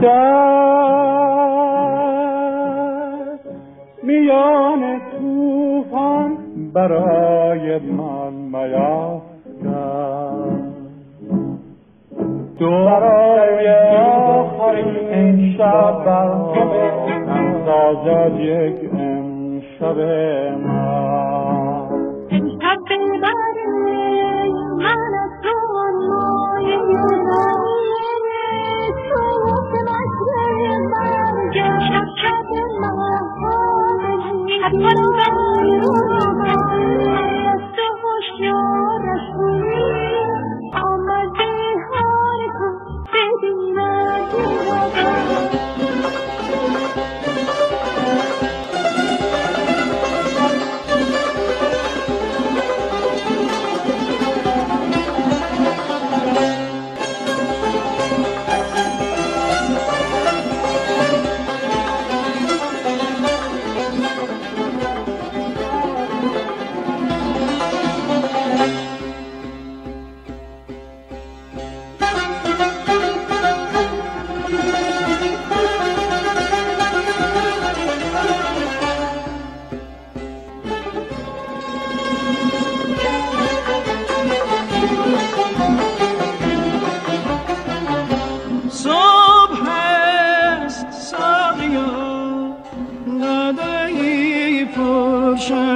در میان طوفان برای من میافکن برای آخرین امشب بر تو سازد یک امشب من امشب ببره من از تو مایه تو که مصر من شب شب من شب کنم از تو هوشیار آمده هر تو ببیند شب